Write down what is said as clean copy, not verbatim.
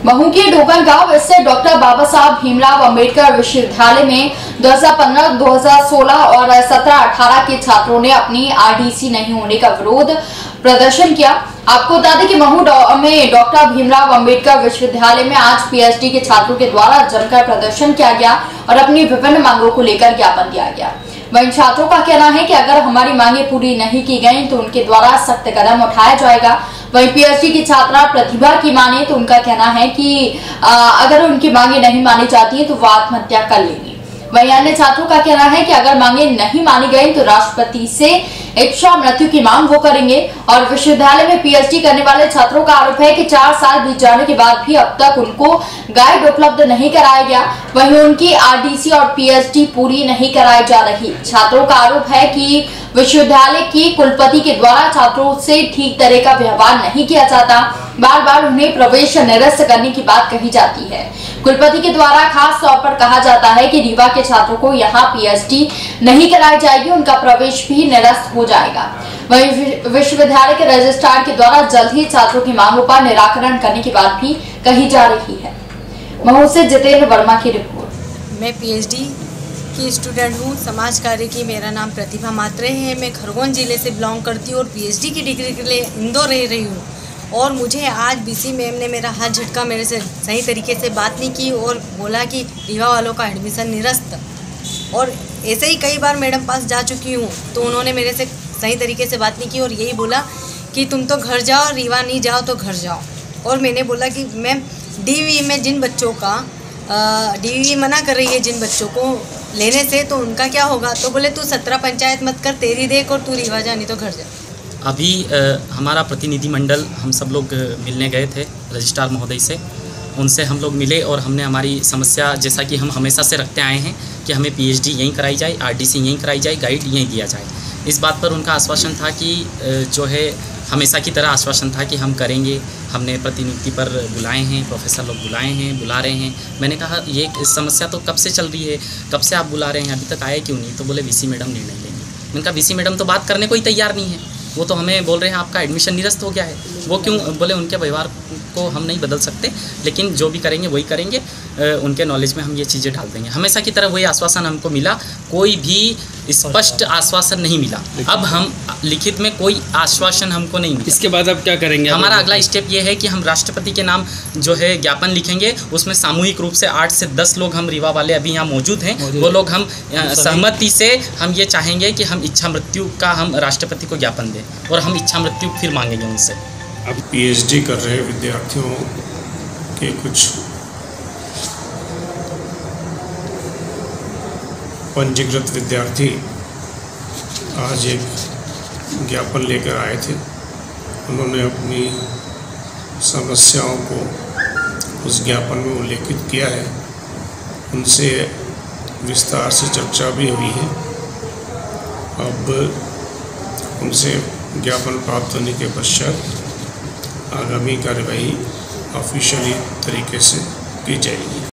महू के डोगर गांव स्थित डॉक्टर बाबा साहब भीमराव अंबेडकर विश्वविद्यालय में 2015, 2016 और 17-18 के छात्रों ने अपनी आरडीसी नहीं होने का विरोध प्रदर्शन किया। आपको बता दें कि महू में डॉक्टर भीमराव अंबेडकर विश्वविद्यालय में आज पीएचडी के छात्रों के द्वारा जमकर प्रदर्शन किया गया और अपनी विभिन्न मांगों को लेकर ज्ञापन दिया गया। वहीं छात्रों का कहना है कि अगर हमारी मांगे पूरी नहीं की गई तो उनके द्वारा सख्त कदम उठाया जाएगा। वहीं पीएचडी की छात्रा प्रतिभा की माने तो उनका कहना है कि अगर उनकी मांगे नहीं मानी जाती है तो वो आत्महत्या कर लेंगी। वहीं अन्य छात्रों का कहना है कि अगर मांगे नहीं मानी गई तो राष्ट्रपति से इच्छा मृत्यु की मांग वो करेंगे। और विश्वविद्यालय में पीएचडी करने वाले छात्रों का आरोप है कि 4 साल बीत जाने के बाद भी अब तक उनको गाइड उपलब्ध नहीं कराया गया। वहीं उनकी आरडीसी और पीएचडी पूरी नहीं कराई जा रही। छात्रों का आरोप है कि विश्वविद्यालय की कुलपति के द्वारा छात्रों से ठीक तरह का व्यवहार नहीं किया जाता। बार बार उन्हें प्रवेश निरस्त करने की बात कही जाती है। कुलपति के द्वारा खास तौर पर कहा जाता है कि रीवा के छात्रों को यहाँ पीएचडी नहीं कराई जाएगी, उनका प्रवेश भी निरस्त हो जाएगा। वहीं विश्वविद्यालय के रजिस्ट्रार के द्वारा जल्द ही छात्रों की मांगों पर निराकरण करने की बात भी कही जा रही है। महू से जितेंद्र वर्मा की रिपोर्ट। मैं पीएचडी की स्टूडेंट हूँ, समाज कार्य की। मेरा नाम प्रतिभा मात्रे है। मैं खरगोन जिले से बिलोंग करती हूँ और पीएचडी की डिग्री के लिए इंदौर रह रही हूँ। और मुझे आज बीसी मैम ने मेरा हाथ झटका, मेरे से सही तरीके से बात नहीं की और बोला कि रीवा वालों का एडमिशन निरस्त। और ऐसे ही कई बार मैडम पास जा चुकी हूँ तो उन्होंने मेरे से सही तरीके से बात नहीं की और यही बोला कि तुम तो घर जाओ, रीवा नहीं जाओ तो घर जाओ। और मैंने बोला कि मैम डीवी में जिन बच्चों का डीवी मना कर रही है जिन बच्चों को लेने से, तो उनका क्या होगा? तो बोले तू 17 पंचायत मत कर, तेरी देख और तू रीवा जा, नहीं तो घर जा। अभी हमारा प्रतिनिधिमंडल हम सब लोग मिलने गए थे रजिस्ट्रार महोदय से। उनसे हम लोग मिले और हमने हमारी समस्या, जैसा कि हम हमेशा से रखते आए हैं कि हमें पीएचडी यहीं कराई जाए, आरडीसी यहीं कराई जाए, गाइड यहीं दिया जाए। इस बात पर उनका आश्वासन था कि जो है हमेशा की तरह आश्वासन था कि हम करेंगे। हमने प्रतिनिधि पर बुलाए हैं, प्रोफेसर लोग बुलाए हैं, बुला रहे हैं। मैंने कहा ये समस्या तो कब से चल रही है, कब से आप बुला रहे हैं, अभी तक आए क्यों नहीं? तो बोले वीसी मैडम निर्णय लेंगे। मैंने कहा वीसी मैडम तो बात करने को ही तैयार नहीं है। वो तो हमें बोल रहे हैं आपका एडमिशन निरस्त हो गया है। वो क्यों? बोले उनके व्यवहार को हम नहीं बदल सकते, लेकिन जो भी करेंगे वही करेंगे, उनके नॉलेज में हम ये चीज़ें डाल देंगे। हमेशा की तरह वही आश्वासन हमको मिला, कोई भी स्पष्ट आश्वासन नहीं मिला। अब हम लिखित में कोई आश्वासन हमको नहीं मिला। इसके बाद अब क्या करेंगे? हमारा अगला स्टेप ये है कि हम राष्ट्रपति के नाम जो है ज्ञापन लिखेंगे। उसमें सामूहिक रूप से 8 से 10 लोग हम रीवा वाले अभी यहाँ मौजूद हैं, वो लोग हम सहमति से हम ये चाहेंगे कि हम इच्छा मृत्यु का हम राष्ट्रपति को ज्ञापन दें और हम इच्छा मृत्यु फिर मांगेंगे उनसे। अब पीएचडी कर रहे विद्यार्थियों के कुछ पंजीकृत विद्यार्थी आज एक ज्ञापन लेकर आए थे। उन्होंने अपनी समस्याओं को उस ज्ञापन में उल्लेखित किया है। उनसे विस्तार से चर्चा भी हुई है। अब उनसे ज्ञापन प्राप्त होने के पश्चात आगामी कार्यवाही ऑफिशियली तरीके से की जाएगी।